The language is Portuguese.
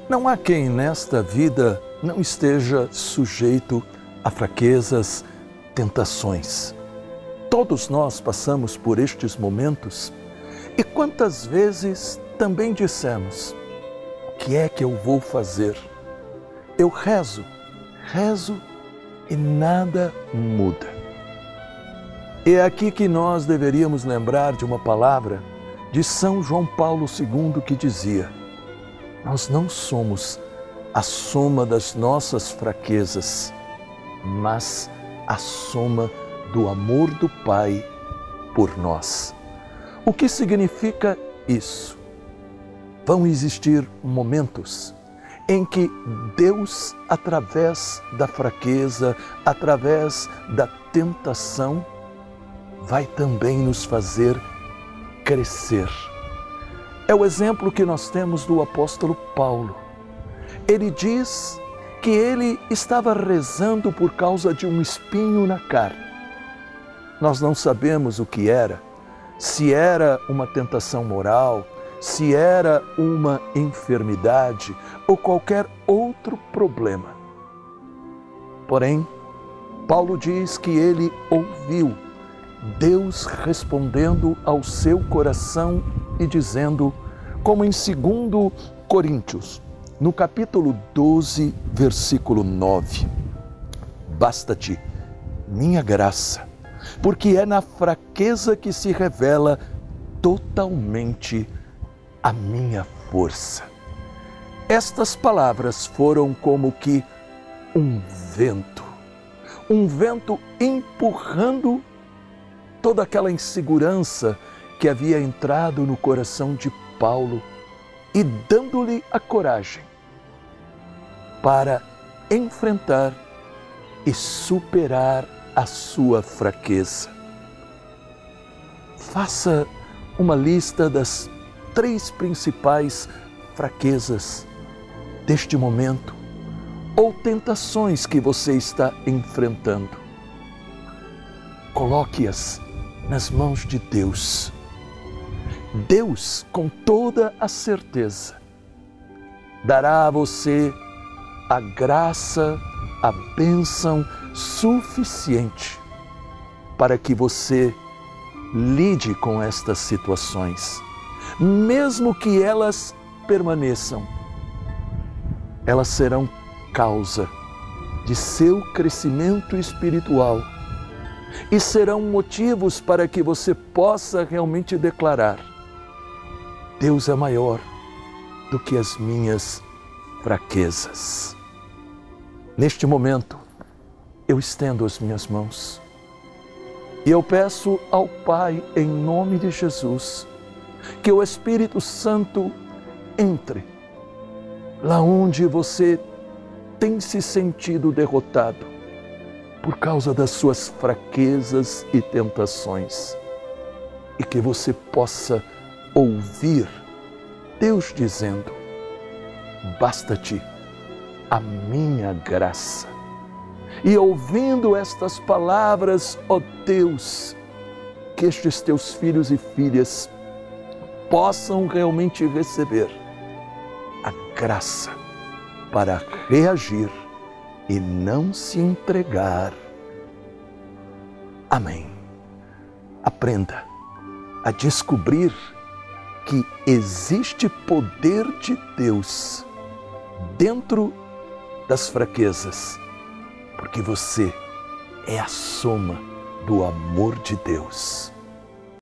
Não há quem nesta vida não esteja sujeito a fraquezas, tentações. Todos nós passamos por estes momentos e quantas vezes também dissemos: o que é que eu vou fazer? Eu rezo e nada muda. E é aqui que nós deveríamos lembrar de uma palavra de São João Paulo II que dizia: nós não somos a soma das nossas fraquezas, mas a soma do amor do Pai por nós. O que significa isso? Vão existir momentos em que Deus, através da fraqueza, através da tentação, vai também nos fazer crescer. É o exemplo que nós temos do apóstolo Paulo. Ele diz que ele estava rezando por causa de um espinho na carne. Nós não sabemos o que era, se era uma tentação moral, se era uma enfermidade ou qualquer outro problema. Porém, Paulo diz que ele ouviu Deus respondendo ao seu coração e dizendo, como em 2 Coríntios, no capítulo 12, versículo 9, basta-te minha graça, porque é na fraqueza que se revela totalmente a minha força. Estas palavras foram como que um vento empurrando toda aquela insegurança que havia entrado no coração de Paulo e dando-lhe a coragem para enfrentar e superar a sua fraqueza. Faça uma lista das 3 principais fraquezas deste momento ou tentações que você está enfrentando. Coloque-as nas mãos de Deus. Deus, com toda a certeza, dará a você a graça, a bênção suficiente para que você lide com estas situações. Mesmo que elas permaneçam, elas serão causa de seu crescimento espiritual e serão motivos para que você possa realmente declarar: Deus é maior do que as minhas fraquezas. Neste momento, eu estendo as minhas mãos e eu peço ao Pai, em nome de Jesus, que o Espírito Santo entre lá onde você tem se sentido derrotado por causa das suas fraquezas e tentações, e que você possa ouvir Deus dizendo: basta-te a minha graça. E ouvindo estas palavras, ó Deus, que estes teus filhos e filhas possam realmente receber a graça para reagir e não se entregar. Amém. Aprenda a descobrir que existe poder de Deus dentro das fraquezas, porque você é a soma do amor de Deus.